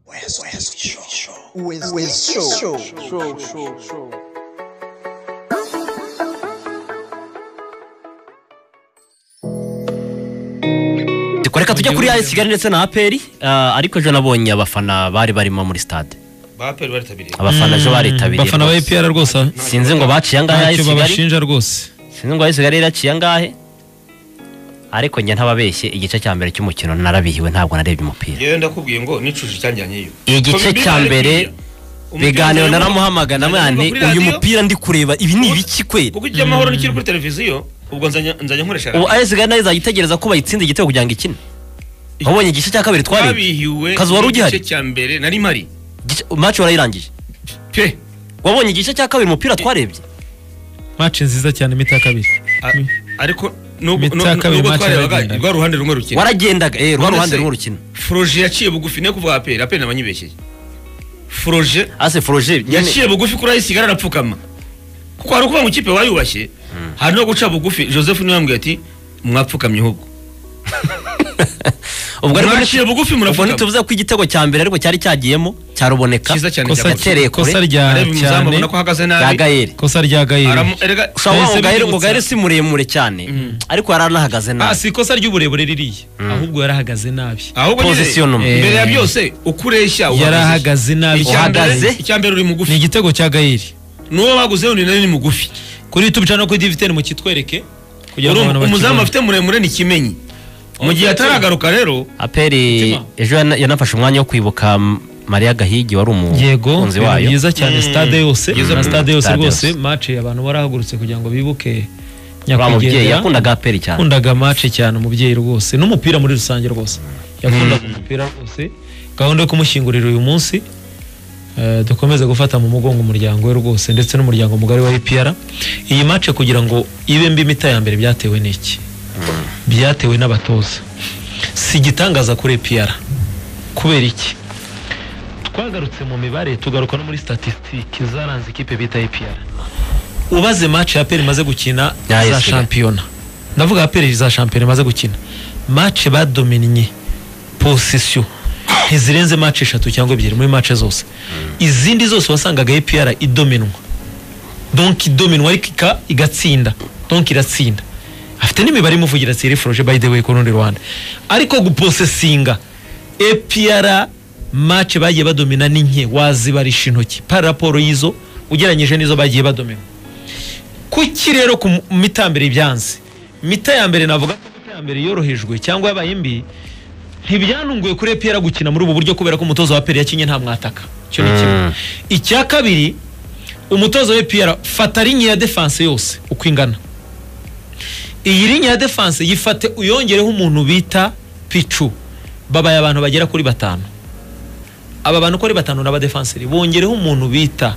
Reka tujya kuri AS Kigali ndetse na APR ariko ejo nabonye abafana bari barimo muri stade. APR baritabiriye. Abafana ejo baritabiriye. Abafana ba APR rwose. Sinzi ngo baciye ngahe AS Kigali. Babashinja rwose. Sinzi ngo AS Kigali iraciye ngahe. Ariko nge ntababeshye igice cya mbere cy'umukino narabihiwe ntabwo narebye umupira. Yewe ndakubwiye ngo nicuje cyanjyanyeyo. Igice cya mbere biganiro naramuhamagana namwe uyu mupira ndi kureba ibi ni ibiki kwera. Kuko ijya amahoro n'ikiri kuri televiziyo ubwo nzanya nkoresha. Ubu AS Kigali nayo izagitegereza ko bayitsinda igitego kugira ngo ikine. Wabonye igice cya kabiri twari kazi wari ugihari igice cya mbere nari mari match warayirangije pe wabonye igice cya kabiri umupira twarebye match nziza cyane mita kabiri ariko nubwo twarebaga rwa ruhande rumwe rukina waragendaga ruhande rumwe rukina Froje yaciye bugufi ne kuvuga APR nabanyibeshye Froje yaciye bugufi kuri AS Kigali arapfukama kuko hari kuvuga ngo ikipe wayubashye hari no guca bugufi Joseph niwe yambwiye ati mwapfukamye ahubwo ubwo ari bugufi muravuga tuvuze ko igitego cya mbere ariko cyari cyagiyemo cyaruboneka kosa kosa rya cyane ko hagaze nabi kosa rya Gaël ngo Gaël si muremure cyane ariko yaranahagaze nabi si kosa ry'uburebure ririye ahubwo yarahagaze nabi position mbere ya byose ukureshya yarahagaze nabi icyambere uri mugufi ni igitego cya Gaël nuwo baguze undi nari mugufi kuri YouTube channel ko Divitene mu kitwereke kugira ngo umuzamu afite muremure ni kimenyi mu gihe ataragaruka rero APR ejo yanafashe umwanya wo kwibuka Maria Gahigi wari umukunzi wayo yiza cyane stade yose na stade yose rwose match abantu barahagurutse kugira ngo bibuke nyakwigendera yakundaga APR cyane kundaga match cyane umubyeyi rwose n'umupira muri rusange rwose yakundaga umupira rwose gahunda yo kumushyingurira uyu munsi dukomeze gufata mu mugongo umuryango we rwose ndetse n'umuryango mugari wa APR iyi match kugira ngo ibe mbi mita ya mbere byatewe n'iki byatewe n'abatoza si gitangaza kuri APR kubera iki twagarutse mu mibare tugaruka no muri statistique zaranze ikipe bita APR ubaze match ya APR imaze gukina za championnat ndavuga APR za championnat imaze gukina match badominye possession ntizirenze match 3 cyangwa 2 muri match zose izindi zose wasangaga APR idominwa donc idominwa ariko igatsinda donc iratsinda afite n'imibare imuvugira Thierry Froge by the way ko rundi Rwanda ariko gupossessinga APR match bagiye badomina n'inke wazibarisha intoki par rapport yizo ugeranyije nizo bagiye badomina kuki rero ku mitambere byanze mita ya mbere navuga ko mita ya mbere yorohejwe cyangwa yabaye mbi ntibyanunguye kuri APR gukina muri ubu buryo kubera ko umutozo wa APR yakinye nta mwataka cyo ni kimwe icya kabiri umutozo wa APR fata linye ya defense yose uko ingana iyi linye ya defense yifate uyongereho umuntu bita Pichu babaye abantu bagera kuri 5 aba bantu kuri 5 n'aba defenseri bongereho umuntu bita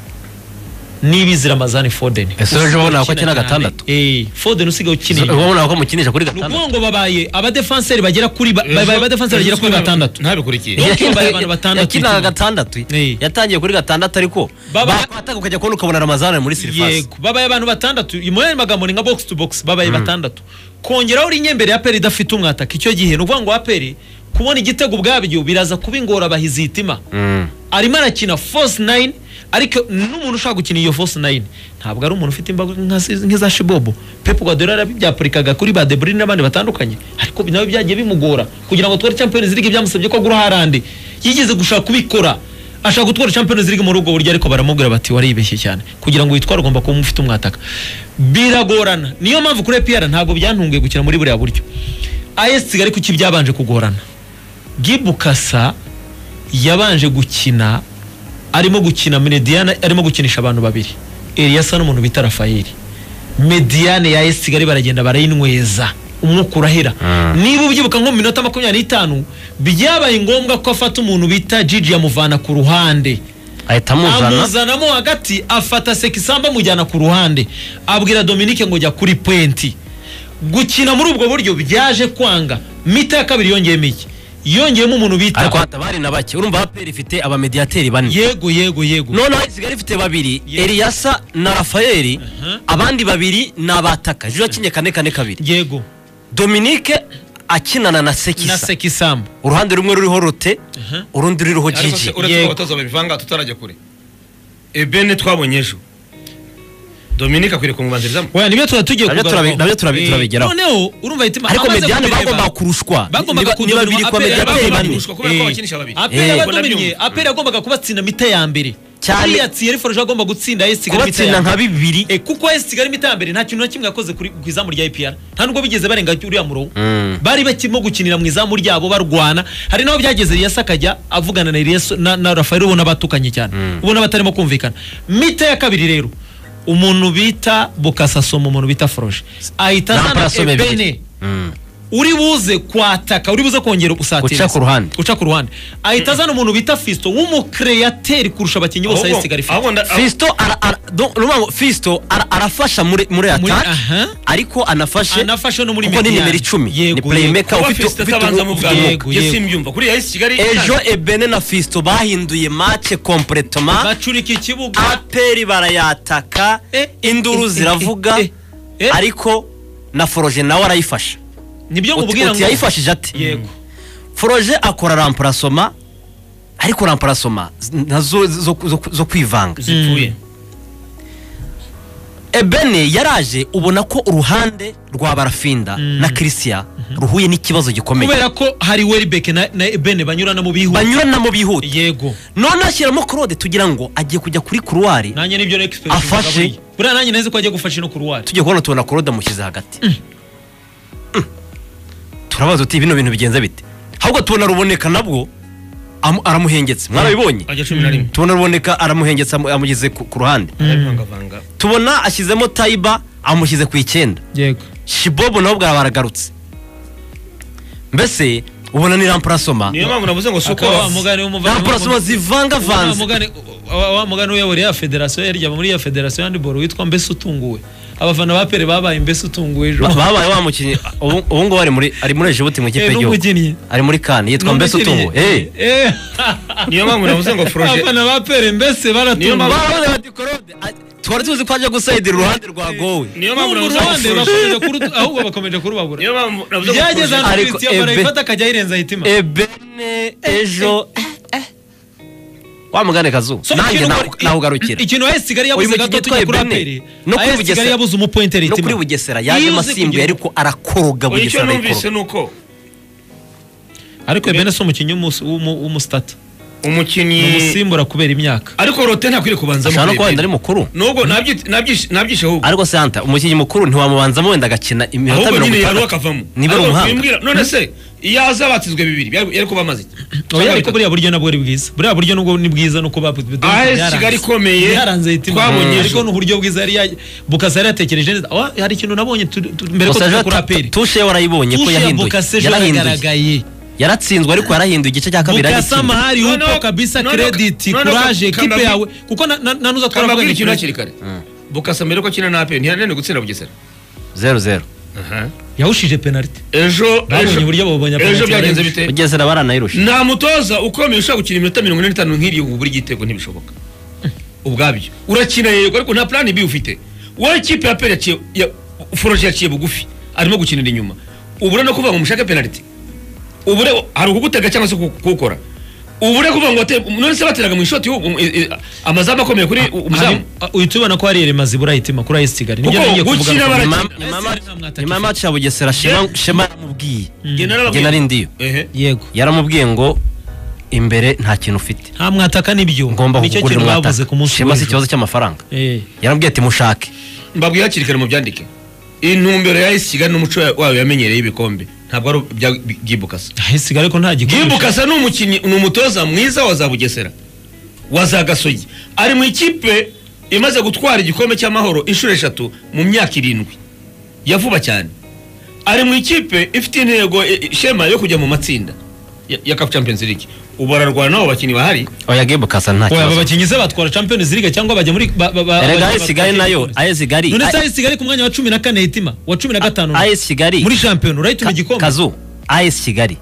Nibizira Ramazani Foden ejo ubona ko kina 6 Foden usigaye ukinira ubona ko mukinisha kuri 6 nuko ngo babaye aba defenseri bagera kuri babaye aba defenseri bagera kuri 6 ntabikurikiye babaye abantu 6 yakina 6 yatangiye kuri 6 ariko bataka ukajya kubona ukabona Ramazani muri surface yego babaye abantu 6 imoye magambo ni nka box to box babaye 6 kongeraho uri nyembere ya APR idafite umwataka icyo gihe nuvuga ngo APR kubona igitego ubwabyo biraza kubingora bahizitima arimo arakina force 9 ariko n'umuntu ushaka gukina iyo force 9 ntabwo ari umuntu ufite imbago nk'iza Shibobo Pep Guardiola arabyapurikaga kuri ba De Bruyne n'abandi batandukanye ariko nawe byagiye bimugora kugira ngo twere Champions League byamusabye ko agura Haaland yigeze gushaka kubikora ashaka gutwara Champions League mu rugo buryo ariko baramubwira bati waribeshye cyane kugira ngo witware ugomba kuba ufite umwataka biragorana niyo mpamvu kuri APR ntabwo byantunguye gukina muri buriya buryo AS Kigali kuki byabanje kugorana Gibukasa yabanje gukina arimo gukina Mediane arimo gukinisha abantu babiri Eliasa n'umuntu bita Rafael Mediane ya AS Kigali baragenda barayinweza umwuka urahera niba ubyibuka nko mu minota 25 byabaye ngombwa ko afata umuntu bita Gigi yamuvana ku ruhande ahita amuzanamo hagati afata Sekisamba mujyana ku ruhande abwira Dominique ngo jya kuri pointi gukina muri ubwo buryo byaje kwanga mita ya kabiri yongeyemo iki yongeyemo umuntu bita ariko hatabari nabake urumva APR ifite aba mediateri bane yego none Kigali ifite babiri Eliasa na Rafael abandi babiri nabataka jo kinye 4-4-2 yego Dominique akinana na Sekisambu uruhande rumwe ruriho Rote urundi ruriho Gigi uretse abatoza babivanga tutarajya kure Ebene twabonye ejo Dominique akwiriye kumubanzirizamo oya nibyo tugiye kugarura nabyo turabigeraho noneho urumva Hitima ariko mediane bagomba kurushwa niba biri kwa mediane bane apera badominye apera yagombaga kubatsinda mita ya mbere cyane yari Forge agomba gutsinda AS Kigali mita ya nka bibiri kuko AS Kigali mita ya mbere nta kintu na kimwe yakoze kuri izamu rya IPR nta nubwo bigeze barenga uriya murongo bari bakimo gukinira mu izamu ryabo barwana hari naho byageze yasakajya avugana na Elias na Rafael ubona batukanye cyane ubona batarimo kumvikana mita ya kabiri rero umuntu bita Bukasasomo umuntu bita Forge ahita zana Ebene uri buze kwataka uri buze kongera usatira guca ku ruhande ahita zana umuntu bita Fisto w'umukreateur kurusha abakinyi bose AS Kigali Fisto arafasha muri attack ariko anafasha no muri media ni nimero 10 ni playmaker ufite tabanza mu bwabo yesimbyumva kuri AS Kigali ejo Ebene na Fisto bahinduye match complètement bacurika ikibuga aperi barayataka induru ziravuga ariko na Forge nawe arayifasha nibyo mubwira ngo yayifashije ati yego Forge akora remplacement ariko remplacement nazo zo kwivanga zipfuye Ebene yaraje ubona ko uruhande rwa Barafinda na Christian ruhuye n'ikibazo gikomeye kubera ko hari Welbeck na Ebene banyurana mu bihuta yego none ashyiramo Claude tugira ngo agiye kujya kuri couloir nanye nibyo expert afashe bura nanye neze ko agiye gufasha no couloir tugiye kubona tubona Claude amushyize hagati turabaza uti bino bintu bigenze bite ahubwo tubona Ruboneka nabwo aramuhengetse mwarabibonye tubona Ruboneka aramuhengetse amugize ku ruhande tubona ashyizemo Taiba amushyize ku 9 yego Shibobo nabo bwaragarutse mbese ubona ni remplacement niyo mpamvu navuze ngo suko remplacement zivanga vanze wa mugani uyobora ya federation yarya muri ya federation handball witwa mbese utunguwe abafana ba pere babaye mbese utunguwe ejo babaye wa mukinyi ubu ngo ari muri Djibouti mu kipe yo ari muri kan yitwa mbese utunguwe niyo mpamvu navuze ngo Forge abafana ba pere mbese baratunguwe twari tuzi ko aje gusaidira uruhande rwa gowe niyo mpamvu navuze ngo ahubwo bakomeje kurubabura niyo mpamvu navuze ngo byageze Christian barayifata akajya yirenza Hitima Ebene ejo wa mugane kazu nanjye nahugarukira ikintu AS Kigali yabuze gato tujya kuri aperi no kuri Bugesera AS Kigali yabuze umupointer Hitima no kuri Bugesera yaje masimbuye ariko arakoroga Bugesera numvise nuko ariko Ebene so umukinyi w'umustata umukinyi umusimbura kubera imyaka ariko Rote ntakwiriye kubanzamo ashaka ko wenda ari mukuru nubwo nabyishe ahubwo ariko Santa umukinyi mukuru ntiwamubanzamo wenda agakina iminota 50 niba ari umuhanga none se iyo azabatizwe bibiri yari kuba amaze ariko buriya buryo nabwo ari bwiza buriya buryo nubwo ni bwiza nuko AS Kigali komeye twabonye ariko n'uburyo bwiza yari Bukasa yari yatekereje neza hari ikintu nabonye mbere ko kuri aperi tushe warayibonye ko yahinduye yaratsinzwe ariko yarahinduye igice cya kabiri Bukasa mahari upo kabisa credit courage equipe yawe kuko nanuza twaravuga ikintu hakiri kare Bukasa mbere ko kina na aperi ntiyanene gutsinda Bugesera 0-0 yawushije penalty ejo byagenze bite Bugesera baranayirusha nta mutoza ukomeye ushaka gukina iminota 45 nk'iriye uburi gitego ntibishoboka ubwabyo urakina yego ariko nta plan B ufite wowe ikipe ya aperi ya Forge yaciye bugufi arimo gukinira inyuma ubure no kuvuga ngo mushake penalty ubure hari ukugutega cyangwa se kukora ubure kuvuga ngo none se bateraga mu ishoti amazamba akomeye kuri umuzamu uhitubona ko hari Remazi burayitima kuri AS Kigali nibyo ngiye kuvuga nyuma match ya Bugesera Shema yaramubwiye Generali yego yaramubwiye ngo imbere nta kintu ufite nta mwataka nibyo nicyo kintu bavuze ku munsi Shema si ikibazo cy'amafaranga yaramubwiye ati mushake mbabwiye hakiri kare mu byandike intumbero ya AS Kigali n'umuco wayo yamenyereye ibikombe ntabwo ari Gibukasa AS Kigali ko nta gikombe Gibukasa ni umukinyi n'umutoza mwiza wa za Bugesera wa za Gasogi ari mu ikipe imaze gutwara igikombe cy'amahoro inshuro 3 mu myaka 7 yavuba cyane ari mu ikipe ifite intego Shema yo kujya mu matsinda ya Cup Champions League ubararwana nabo bakinyi bahari oya Gibukasa nta kibazo aba bakinyi se batwara Champions League cyangwa bajya muri AS Kigali nayo AS Kigali none AS Kigali ku mwanya wa 14 Hitima wa 15 AS Kigali muri champion urayituma igikombe kazu AS Kigali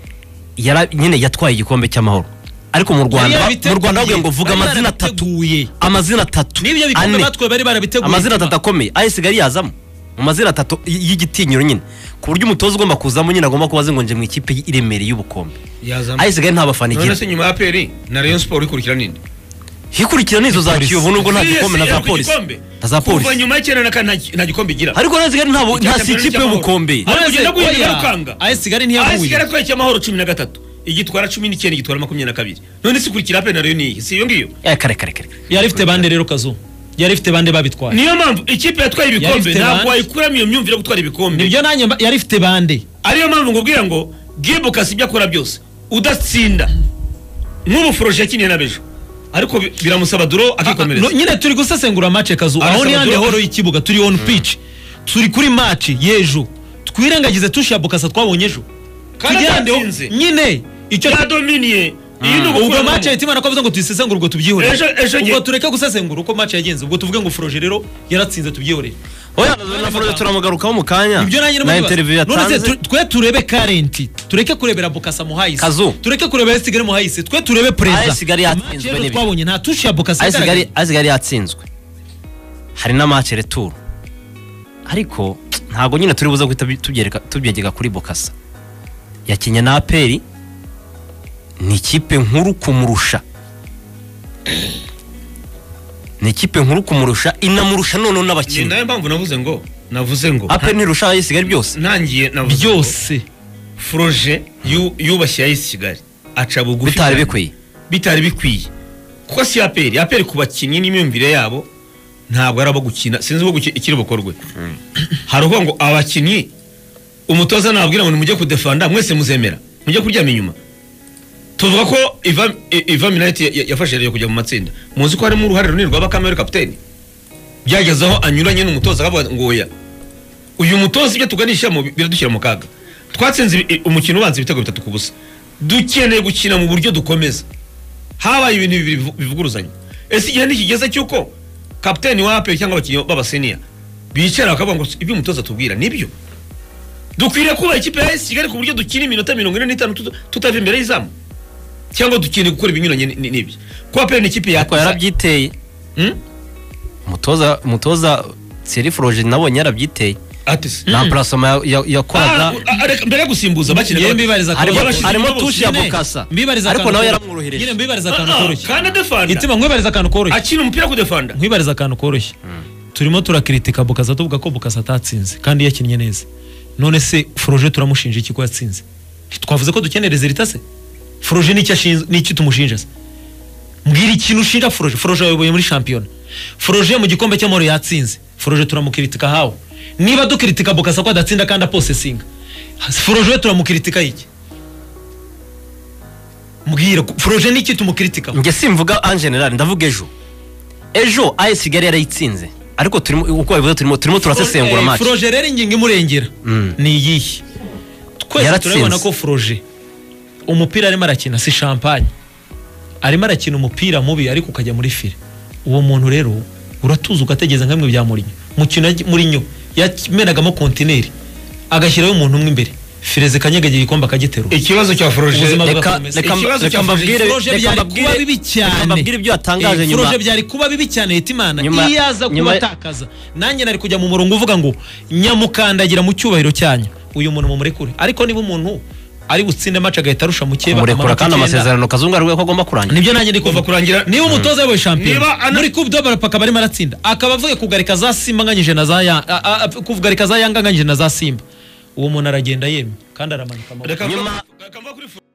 nyine yatwaye igikombe cy'amahoro ariko mu Rwanda bavuga ngo vuga amazina 3 nibyo bikombe batwaye bari barabiteguye amazina 3 akomeye AS Kigali yazamo mu mazina atatu y'igitinyiro nyine ku buryo umutoza ugomba kuzamo nyine agomba kubaze ngo nje mu ikipe iremereye y'ubukombe ayisigaye nta bafana igira none se nyuma ya APR na Rayon Sport ikurikira ninde hikurikira nizo za Kiyovu nubwo nta gikombe na za polisi kuva nyuma y'ikenda nta gikombe igira ariko ayisigaye nta si ikipe y'ubukombe ayisigaye ntiyahuye ayisigaye twakira amahoro 13 igitwara 19 igitwara 22 none se kurikira APR na Rayon ni si iyo ngiyo kare yari ifite bande rero Kazu yari ifite bande babitwaye niyo mpamvu ikipe yatwaye ibikombe ntabwo wayikuramo iyo myumvire yo gutwara ibikombe nibyo nanjye yari ifite bande ariyo mpamvu ngubwira ngo Gibuka sibyo akora byose udatsinda nk'ubu Froge yakiniye na Bejo ariko biramusaba duro akikomereza nyine turi gusesengura match Kazu aho ni hande horo y'ikibuga turi on pitch turi kuri match yejo twirengagize tusha Bukasa twabonye ejo kandi nyine icyo yadominiye ubwo match yatima nakovuze ngo tuyisesengura ubwo tubyihore ubwo tureke gusesengura uko match yagenze ubwo tuvuge ngo Froge rero yaratsinze tubyihore oya na Froge turamugarukaho mu kanya na interview yatanze twe turebe current tureke kurebera Bukasa muhayise tureke kurebera Sigari muhayise twe turebe preza Sigari yatsinzwe n'ibyo twabonye nta tusha ya Bukasa Sigari yatsinzwe hari na match retour ariko ntago nyine turi buza guhita tubyegeka kuri Bukasa yakinye na APR ni ikipe nkuru kumurusha inamurusha none n'abakinnyi nayo mpamvu navuze ngo APR nirusha ayisigaye byose nangiye navuze byose Froge yubashye ayisigaye aca bugufi bitari bikwiye kuko si APR ku bakinnyi n'imyumvire yabo ntabwo arabo gukina sinzi uko ikiri bukorwe haruho ngo abakinnyi umutoza nababwira ngo nimujye kudefanda mwese muzemera mujye kuryama inyuma tuvuga ko Iva Minati yafashe rero kujya mu matsinda muzi ko harimo uruhare runini rwa Bakamere kapiteni byagezaho anyuranye n'umutoza akavuga ngo oya uyu mutoza ibyo tuganisha mu biradushyira mu kaga twatsinze umukino ubanza ibitego 3 ku busa dukeneye gukina mu buryo dukomeza habaye ibintu bivuguruzanya ese igihe nikigeze cyuko kapiteni wa APR cyangwa abakinnyi b'abasenior bicara bakavuga ngo ibyo umutoza tubwira nibyo dukwiriye kuba ikipe ya Kigali ku buryo dukina iminota 45 tutava imbere y'izamu cyangwa dukeneye gukora ibinyuranye n'ibyo ko APR ni ikipe yarabyiteye umutoza Thierry Froge nabonye yarabyiteye na plasoma yakoraga mbere gusimbuza bakina harimo tushi ya Bukasa ariko nawe yaramworohereje nyine mbibariza akantu koroshye kandi defanda itima mwibariza akantu koroshye akina umupira ku defanda mwibariza akantu koroshye turimo turakritika Bukasa tuvuga ko Bukasa atatsinze kandi yakinnye neza none se Froge turamushinja iki ko yatsinze twavuze ko dukeneye resultat se Froge n'iki tumushinja se mbwira ikintu ushinja Froge yayoboye muri champion Froge mu gikombe cy'amahoro yatsinze Froge turamukritika hawo niba dukritika Bukasa ko adatsinda kandi aposesinga Froge turamukritika iki mbwira Froge n'iki tumukritika nge simvuga en general ndavuga ejo AS Kigali yarayitsinze ariko turimo uko bivuze turimo turasesengura match Froge rero ingingo imurengera ni yihe twese turabona ko Froge umupira arimo arakina si champagne arimo arakina umupira mubi ariko ukajya muri file uwo muntu rero uratuza ugategeza nkamwe bya muri nyo yamenagamo kontineri agashyiraho umuntu umwe imbere Fireze kanyagagiye igikomba kagiterura ikibazo cya Froge reka mbabwire kuba bibi cyane mbabwire ibyo yatangaje nyuma Froge byari kuba bibi cyane Hitimana iyaza kubatakaza nanjye nari kujya mu murongo uvuga ngo nyamukandagira mu cyubahiro cyanyu uyu muntu mumurekure ariko niba umuntu ari butsinde match agahita arusha mukeba murekura kandi amasezerano Kazungu ari ko agomba kurangira nibyo nanjye ndikuva kurangira niba umutoza yabaye champion muri Coupe d'Or paka bari maratsinda akaba avuye kugarika za Simba nganyije na za kuvugarika za Yanga nganyije na za Simba uwo muntu aragenda yemye kandi aramanika amaboko